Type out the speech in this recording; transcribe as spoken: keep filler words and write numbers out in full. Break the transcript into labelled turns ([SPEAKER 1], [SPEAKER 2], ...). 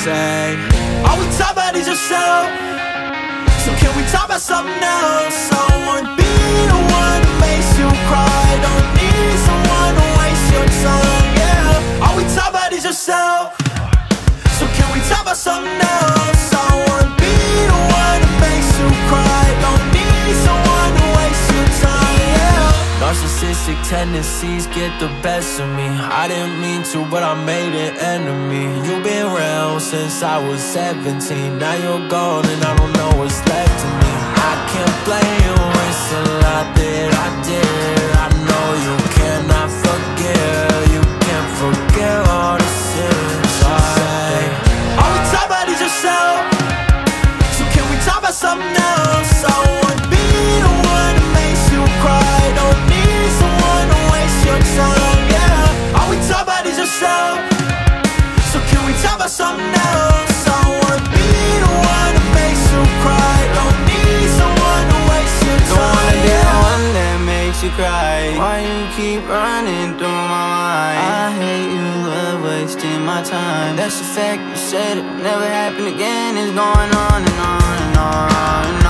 [SPEAKER 1] say, all we talk about is yourself. So can we talk about something else? I wanna be the one who makes you cry. Don't need someone to waste your time, yeah. All we talk about is yourself. So can we talk about something else? I wanna be the one who makes you cry. Don't need someone to waste your time, yeah. Narcissistic tendencies get the best of me. I didn't mean to, but I made an enemy. You've been around since I was seventeen. Now you're gone and I don't know what's left of me. I can't blame you, it's a lot that I did. I know you cannot forgive. You can't forget all the sins I say. All we talk about is yourself. So can we talk about something else? I wanna be the one who makes you cry. Don't need someone to waste your time, yeah. All we talk about is yourself. So can we talk about something else? I wanna be the one who makes you cry. Don't need someone to waste your time,
[SPEAKER 2] don't wanna be
[SPEAKER 1] yeah.
[SPEAKER 2] the one that makes you cry. Why you keep running through my mind? I hate you, love wasting my time. That's a fact, you said it never happen again. It's going on and on and on.